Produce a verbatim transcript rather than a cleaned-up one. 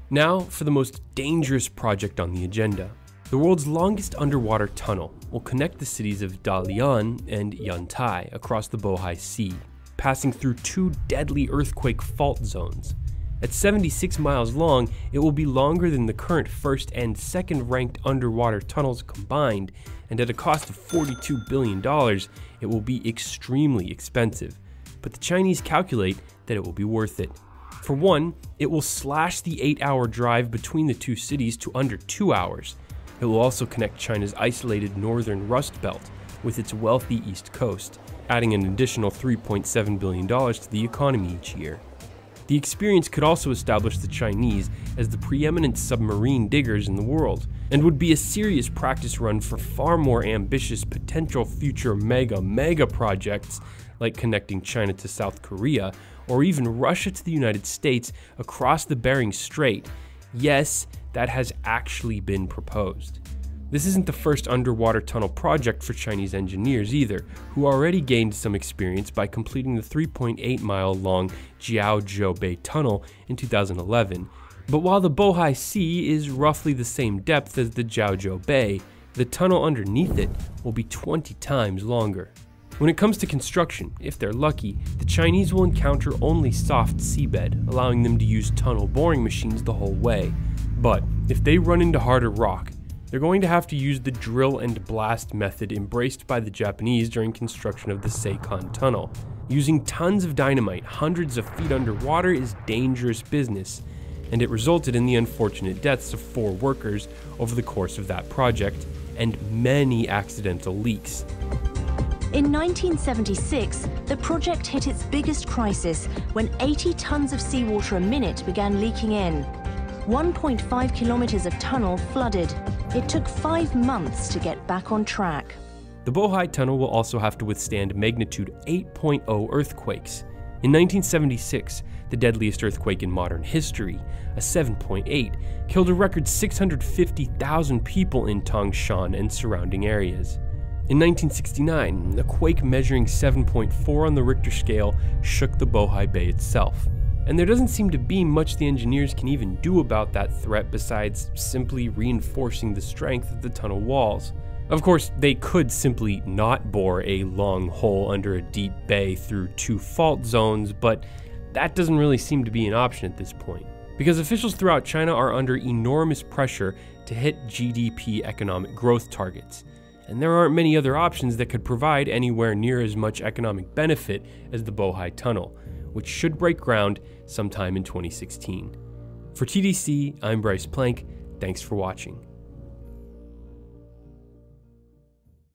Now for the most dangerous project on the agenda. The world's longest underwater tunnel will connect the cities of Dalian and Yantai across the Bohai Sea, passing through two deadly earthquake fault zones. At seventy-six miles long, it will be longer than the current first and second ranked underwater tunnels combined, and at a cost of forty-two billion dollars, it will be extremely expensive. But the Chinese calculate that it will be worth it. For one, it will slash the eight hour drive between the two cities to under two hours. It will also connect China's isolated northern Rust Belt with its wealthy east coast, adding an additional three point seven billion dollars to the economy each year. The experience could also establish the Chinese as the preeminent submarine diggers in the world, and would be a serious practice run for far more ambitious potential future mega mega projects like connecting China to South Korea, or even Russia to the United States across the Bering Strait. Yes, that has actually been proposed. This isn't the first underwater tunnel project for Chinese engineers either, who already gained some experience by completing the three point eight mile long Jiaozhou Bay Tunnel in two thousand eleven. But while the Bohai Sea is roughly the same depth as the Jiaozhou Bay, the tunnel underneath it will be twenty times longer. When it comes to construction, if they're lucky, the Chinese will encounter only soft seabed, allowing them to use tunnel boring machines the whole way. But if they run into harder rock, they're going to have to use the drill and blast method embraced by the Japanese during construction of the Seikon Tunnel. Using tons of dynamite hundreds of feet underwater is dangerous business, and it resulted in the unfortunate deaths of four workers over the course of that project, and many accidental leaks. In nineteen seventy-six, the project hit its biggest crisis when eighty tons of seawater a minute began leaking in. one point five kilometers of tunnel flooded. It took five months to get back on track. The Bohai Tunnel will also have to withstand magnitude eight point oh earthquakes. In nineteen seventy-six, the deadliest earthquake in modern history, a seven point eight, killed a record six hundred fifty thousand people in Tangshan and surrounding areas. In nineteen sixty-nine, a quake measuring seven point four on the Richter scale shook the Bohai Bay itself. And there doesn't seem to be much the engineers can even do about that threat besides simply reinforcing the strength of the tunnel walls. Of course, they could simply not bore a long hole under a deep bay through two fault zones, but that doesn't really seem to be an option at this point, because officials throughout China are under enormous pressure to hit G D P economic growth targets. And there aren't many other options that could provide anywhere near as much economic benefit as the Bohai Tunnel, which should break ground sometime in twenty sixteen. For T D C, I'm Bryce Plank. Thanks for watching.